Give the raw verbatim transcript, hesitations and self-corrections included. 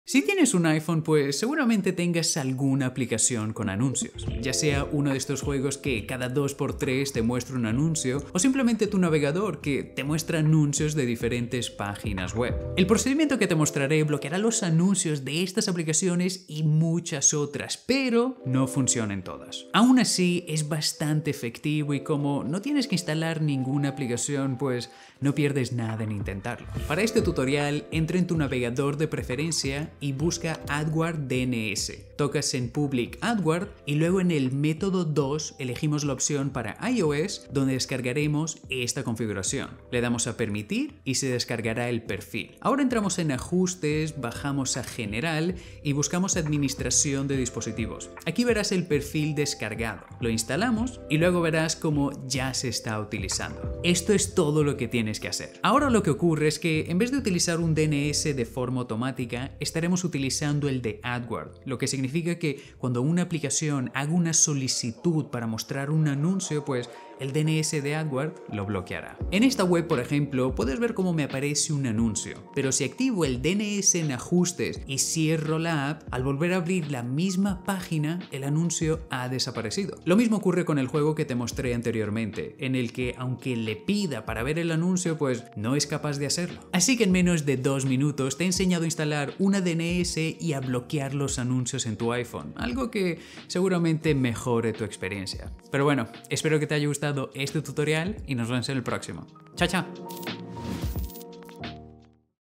Si tienes un iPhone, pues seguramente tengas alguna aplicación con anuncios, ya sea uno de estos juegos que cada dos por tres te muestra un anuncio, o simplemente tu navegador que te muestra anuncios de diferentes páginas web. El procedimiento que te mostraré bloqueará los anuncios de estas aplicaciones y muchas otras, pero no funcionan todas. Aún así, es bastante efectivo y como no tienes que instalar ninguna aplicación, pues no pierdes nada en intentarlo. Para este tutorial, entra en tu navegador de preferencia y busca AdWord D N S. Tocas en Public AdWord y luego en el método dos elegimos la opción para iOS donde descargaremos esta configuración. Le damos a permitir y se descargará el perfil. Ahora entramos en ajustes, bajamos a general y buscamos administración de dispositivos. Aquí verás el perfil descargado. Lo instalamos y luego verás cómo ya se está utilizando. Esto es todo lo que tienes que hacer. Ahora lo que ocurre es que en vez de utilizar un D N S de forma automática, estaremos utilizando el de AdWord, lo que significa que cuando una aplicación haga una solicitud para mostrar un anuncio, pues el D N S de AdWord lo bloqueará. En esta web, por ejemplo, puedes ver cómo me aparece un anuncio, pero si activo el D N S en ajustes y cierro la app, al volver a abrir la misma página, el anuncio ha desaparecido. Lo mismo ocurre con el juego que te mostré anteriormente, en el que aunque le pida para ver el anuncio, pues no es capaz de hacerlo. Así que en menos de dos minutos te he enseñado a instalar una D N S y a bloquear los anuncios en tu iPhone, algo que seguramente mejore tu experiencia. Pero bueno, espero que te haya gustado este tutorial y nos vemos en el próximo. ¡Chao, chao!